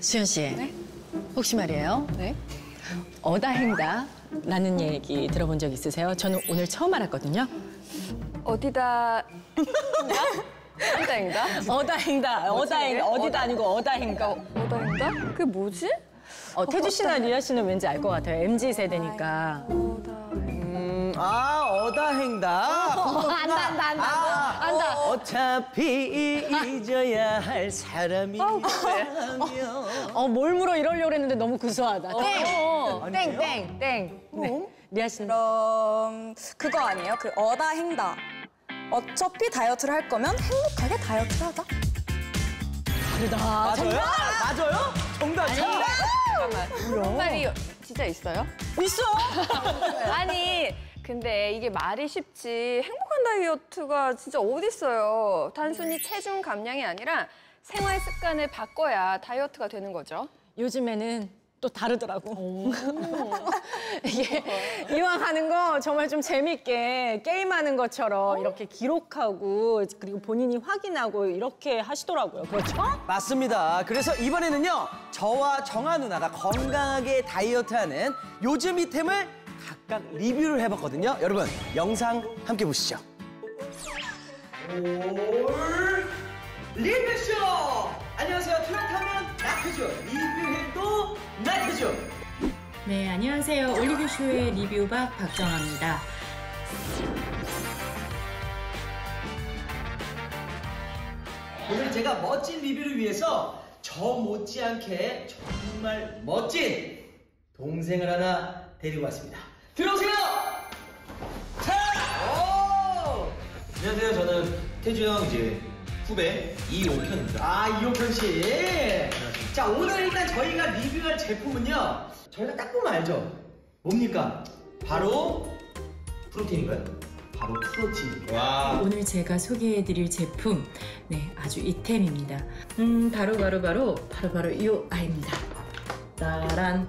수현 씨, 네? 혹시 말이에요. 네? 어다행다라는 얘기 들어본 적 있으세요? 저는 오늘 처음 알았거든요. 어디다 어디다인가? 어다행다, 어다행다, 어디다 아니고 어다행다. 어디다인가? 그게 뭐지? 태주 씨나 리아 씨는 왠지 알 것 같아요. MZ 세대니까. 어다행다. 안다. 어차피 잊어야 할 사람이 있다면. 뭘 물어 이러려고 했는데 너무 구수하다. 땡. 네. 리아 씨는? 그럼 그거 아니에요? 그 어다행다. 어차피 다이어트를 할 거면 행복하게 다이어트를 하자. 다르다. 맞아요? 정답. 잠깐만. 그런 말이 진짜 있어요? 있어. 아니 근데 이게 말이 쉽지 행복한 다이어트가 진짜 어딨어요. 단순히 체중 감량이 아니라 생활 습관을 바꿔야 다이어트가 되는 거죠. 요즘에는 또 다르더라고. 이게 이왕 하는 거 정말 좀 재밌게 게임하는 것처럼 이렇게 기록하고 그리고 본인이 확인하고 이렇게 하시더라고요. 그렇죠? 맞습니다. 그래서 이번에는요, 저와 정아 누나가 건강하게 다이어트하는 요즘 이템을 각각 리뷰를 해봤거든요. 여러분, 영상 함께 보시죠. 올 리뷰쇼! 안녕하세요. 트롯하면 나태주, 리뷰해도 나태주. 네, 안녕하세요. 올리브쇼의 리뷰박 박정아입니다. 오늘 제가 멋진 리뷰를 위해서 저 못지않게 정말 멋진 동생을 하나 데리고 왔습니다. 들어오세요! 자! 오! 안녕하세요. 저는 태주 형 이제 후배 이옥현입니다. 이옥현 씨. 자, 오늘 일단 저희가 리뷰할 제품은요. 저희가 딱 보면 알죠? 뭡니까? 바로 프로틴인가요? 바로 프로틴. 와. 오늘 제가 소개해드릴 제품, 네, 아주 이템입니다. 바로 이 아이입니다. 따란.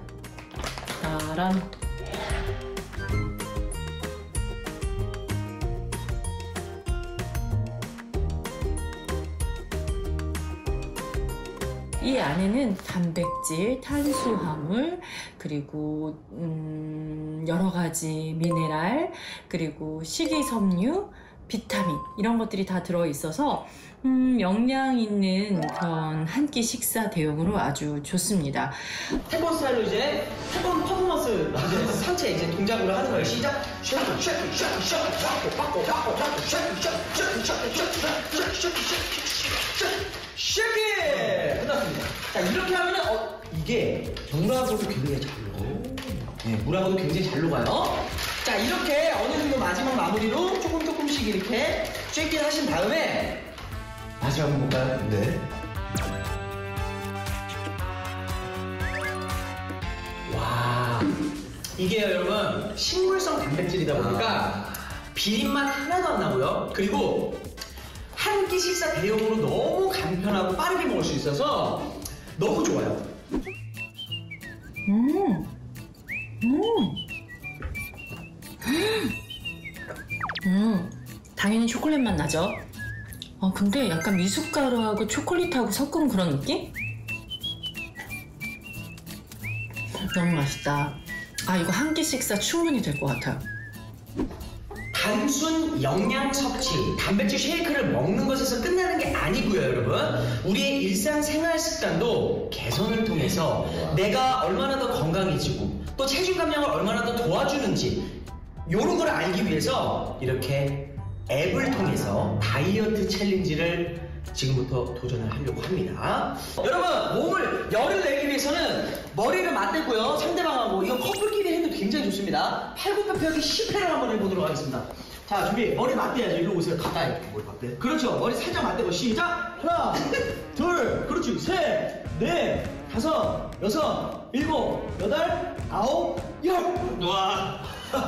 이 안에는 단백질, 탄수화물, 그리고 여러 가지 미네랄, 그리고 식이섬유, 비타민 이런 것들이 다 들어있어서 영양 있는 그런 한 끼 식사 대용으로 아주 좋습니다. 태권 스타일로 이제 태권 퍼포먼스 이제 상체 이제 동작으로 하는 거예요. 시작. 쉐키! 끝났습니다. 자, 이렇게 하면은 이게 물하고도 굉장히 잘 녹아요. 네, 물하고도 굉장히 잘 녹아요. 자, 이렇게 어느 정도 마지막 마무리로 조금씩 이렇게 쉐킷 하신 다음에 다시 한번 볼까요? 네. 와, 이게요, 여러분, 식물성 단백질이다 보니까 비린맛 하나도 안 나고요. 그리고 한 끼 식사 대용으로 너무 간편하고 빠르게 먹을 수 있어서 너무 좋아요. 당연히 초콜릿 맛 나죠? 근데 약간 미숫가루하고 초콜릿하고 섞은 그런 느낌? 너무 맛있다. 이거 한 끼 식사 충분히 될 것 같아요. 단순 영양 섭취, 단백질 쉐이크를 먹는 것에서 끝나는 게 아니고요, 여러분. 우리의 일상생활 습관도 개선을 통해서 내가 얼마나 더 건강해지고 또 체중 감량을 얼마나 더 도와주는지 이런 걸 알기 위해서 이렇게 앱을 통해서 다이어트 챌린지를 지금부터 도전을 하려고 합니다. 여러분, 몸을 열을 내기 위해서는 머리를 맞대고요. 상대방하고 이거 커플끼리 해도 굉장히 좋습니다. 팔굽혀펴기 10회를 한번 해보도록 하겠습니다. 자, 준비. 머리 맞대야죠. 일로 오세요. 가까이. 머리 맞대. 그렇죠. 머리 살짝 맞대고 시작. 하나, 둘, 그렇지. 셋, 넷, 다섯, 여섯, 일곱, 여덟, 아홉, 열. 와.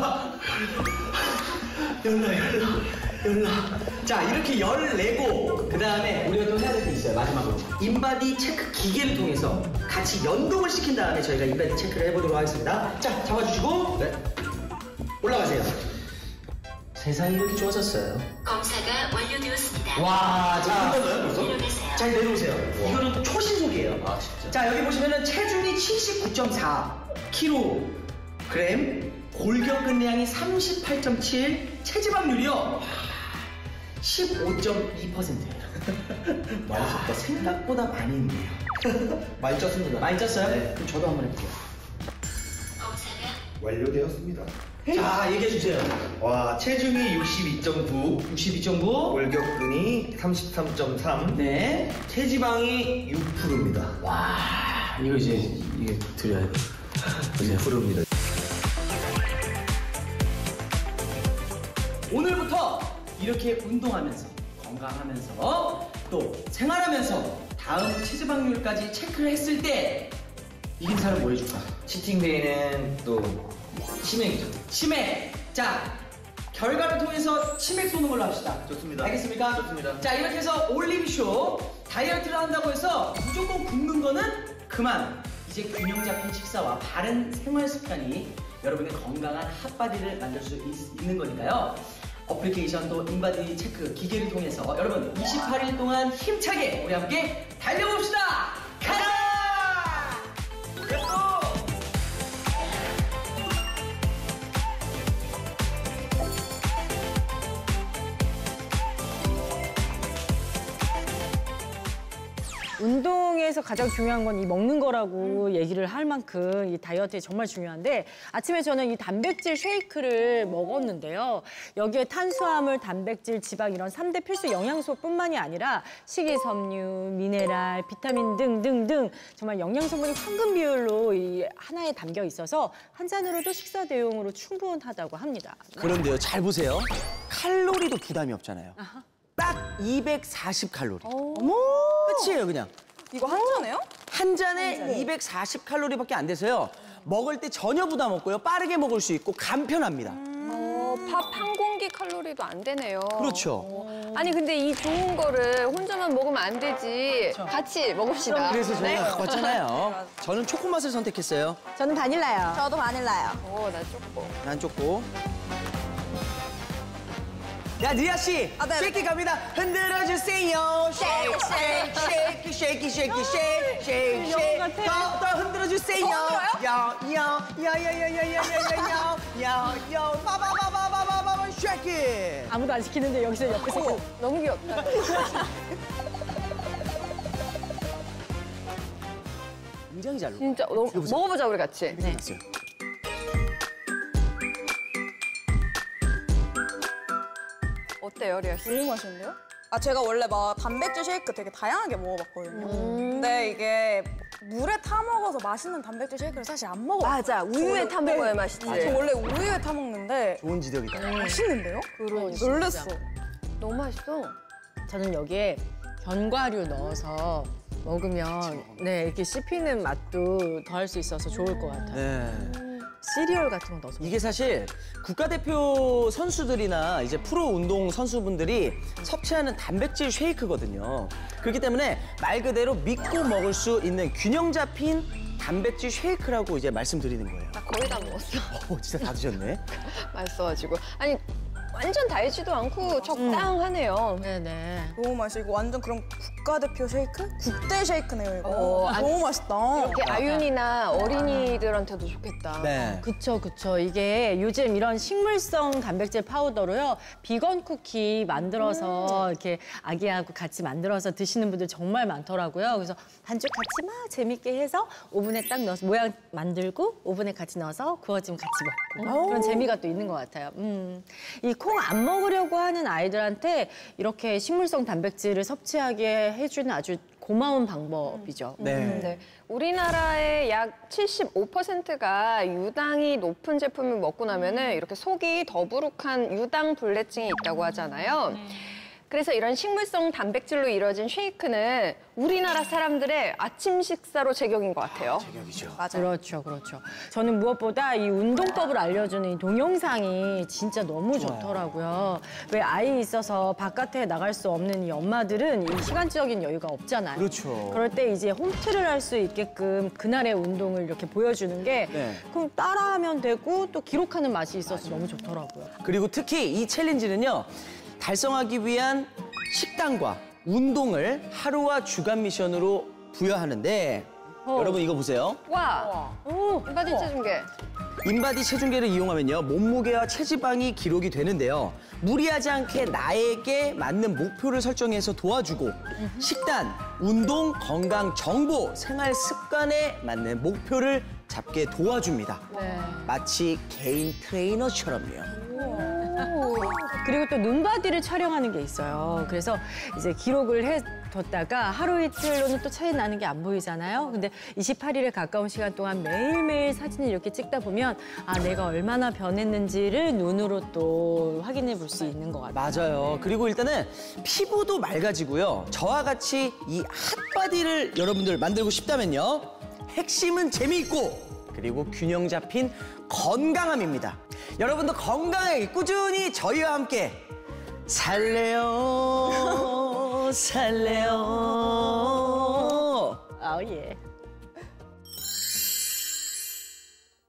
열나. 자, 이렇게 열을 내고 그 다음에 우리가 또 해야 될 게 있어요. 마지막으로 인바디 체크 기계를 통해서 같이 연동을 시킨 다음에 저희가 인바디 체크를 해보도록 하겠습니다. 자, 잡아주시고 네. 올라가세요. 세상이 이렇게 좋아졌어요. 검사가 완료되었습니다. 와, 자, 끝났나요, 벌써? 내려가세요. 자, 내려오세요. 이거는 초신속이에요. 아, 진짜? 자, 여기 보시면은 체중이 79.4kg, 골격 근량이 38.7, 체지방률이요 15.2%예요. 와, 생각보다 많이 있네요. 많이 쪘습니다. 많이 쪘어요? 네. 그럼 저도 한번 해볼게요. 완료되었습니다. 자, 얘기해 주세요. 와, 체중이 62.9, 62.9. 골격근이 33.3, 네. 체지방이 6%입니다. 와, 이거 이게 드려야 돼. 6%입니다. 오늘부터 이렇게 운동하면서 건강하면서 또 생활하면서 다음 체지방률까지 체크를 했을 때 이긴 사람 뭐 해줄까? 치팅데이는 또 치맥이죠. 치맥! 자, 결과를 통해서 치맥 쏘는 걸로 합시다. 좋습니다. 알겠습니까? 좋습니다. 자, 이렇게 해서 올리브쇼 다이어트를 한다고 해서 무조건 굶는 거는 그만. 이제 균형 잡힌 식사와 바른 생활 습관이 여러분의 건강한 핫바디를 만들 수 있는 거니까요. 어플리케이션도 인바디 체크 기계를 통해서 여러분 28일 동안 힘차게 우리 함께 달려봅시다. 가자! 렛츠고! 운동에서 가장 중요한 건 이 먹는 거라고 얘기를 할 만큼 이 다이어트에 정말 중요한데 아침에 저는 이 단백질 쉐이크를 먹었는데요. 여기에 탄수화물, 단백질, 지방 이런 3대 필수 영양소뿐만이 아니라 식이섬유, 미네랄, 비타민 등등등 정말 영양소분이 황금 비율로 이 하나에 담겨 있어서 한 잔으로도 식사 대용으로 충분하다고 합니다. 그런데요, 잘 보세요. 칼로리도 부담이 없잖아요. 딱 240칼로리. 어머! 끝이에요, 그냥. 이거 한 잔에요? 한 잔에 240칼로리밖에 안 돼서요. 먹을 때 전혀 부담 없고요. 빠르게 먹을 수 있고 간편합니다. 밥 한 공기 칼로리도 안 되네요. 그렇죠. 아니 근데 이 좋은 거를 혼자만 먹으면 안 되지. 같이 먹읍시다. 그래서 저희가 갖고 왔잖아요. 저는 초코 맛을 선택했어요. 저는 바닐라요. 저도 바닐라요. 나 쪼꼬. 난 초코. 야, 느아 씨, 아, 네. 쉐이키 갑니다. 흔들어 주세요. 쉐이키, 쉐이키, 쉐이키, 쉐이키, 쉐이키, 쉐이키, 쉐이키. 더 흔들어 주세요. 야, 바바바바바바바 쉐이키. 아무도 안 시키는데 여기서 옆에서 너무 귀엽다. 굉장히 잘 녹아. 진짜 먹어보자 우리 같이. 네. 어때요, 리아 씨? 너무 맛있는데요? 아, 제가 원래 막 단백질 쉐이크 되게 다양하게 먹어봤거든요. 근데 이게 물에 타 먹어서 맛있는 단백질 쉐이크를 사실 안 먹어요. 맞아, 우유에 타 먹어야 맛있지. 저 원래 우유에 타 먹는데 좋은 지적이다. 맛있는데요? 놀랬어. 너무 맛있어. 저는 여기에 견과류 넣어서 먹으면 네 이렇게 씹히는 맛도 더할 수 있어서 좋을 것 같아요. 네. 시리얼 같은 거 넣어서. 이게 사실 국가대표 선수들이나 이제 프로 운동 선수분들이 섭취하는 단백질 쉐이크거든요. 그렇기 때문에 말 그대로 믿고 먹을 수 있는 균형 잡힌 단백질 쉐이크라고 이제 말씀드리는 거예요. 나 거의 다 먹었어. 진짜 다 드셨네. 맛있어가지고. 아니 완전 달지도 않고 적당하네요. 네네. 너무 맛있고 완전 그런 국가대표 쉐이크? 국대 쉐이크네요, 이거. 너무 맛있다. 이렇게 아윤이나 어린이들한테도 좋겠다. 네. 그쵸. 이게 요즘 이런 식물성 단백질 파우더로요. 비건 쿠키 만들어서 이렇게 아기하고 같이 만들어서 드시는 분들 정말 많더라고요. 그래서 반죽 같이 막 재밌게 해서 오븐에 딱 넣어서 모양 만들고 오븐에 같이 넣어서 구워지면 같이 먹고 그런 재미가 또 있는 것 같아요. 이 콩 안 먹으려고 하는 아이들한테 이렇게 식물성 단백질을 섭취하게 해주는 아주 고마운 방법이죠. 네. 네. 우리나라의 약 75%가 유당이 높은 제품을 먹고 나면은 이렇게 속이 더부룩한 유당 불내증이 있다고 하잖아요. 그래서 이런 식물성 단백질로 이루어진 쉐이크는 우리나라 사람들의 아침 식사로 제격인 것 같아요. 제격이죠. 그렇죠. 저는 무엇보다 이 운동법을 알려주는 이 동영상이 진짜 너무 좋더라고요. 왜 아이 있어서 바깥에 나갈 수 없는 이 엄마들은 이 시간적인 여유가 없잖아요. 그렇죠. 그럴 때 이제 홈트를 할 수 있게끔 그날의 운동을 이렇게 보여주는 게 네. 그럼 따라하면 되고 또 기록하는 맛이 있어서 너무 좋더라고요. 그리고 특히 이 챌린지는요. 달성하기 위한 식단과 운동을 하루와 주간 미션으로 부여하는데 여러분 이거 보세요. 와, 인바디 체중계. 인바디 체중계를 이용하면요 몸무게와 체지방이 기록이 되는데요 무리하지 않게 나에게 맞는 목표를 설정해서 도와주고 식단, 운동, 건강 정보, 생활 습관에 맞는 목표를 잡게 도와줍니다. 네. 마치 개인 트레이너처럼요. 그리고 또 눈바디를 촬영하는 게 있어요. 그래서 이제 기록을 해뒀다가 하루 이틀로는 또 차이 나는 게 안 보이잖아요. 근데 28일에 가까운 시간 동안 매일매일 사진을 이렇게 찍다 보면 아 내가 얼마나 변했는지를 눈으로 또 확인해 볼 수 있는 것 같아요. 맞아요. 그리고 일단은 피부도 맑아지고요. 저와 같이 이 핫바디를 여러분들 만들고 싶다면요. 핵심은 재미있고 그리고 균형 잡힌 건강함입니다. 여러분도 건강하게 꾸준히 저희와 함께 살래요. 살래요. 아 예.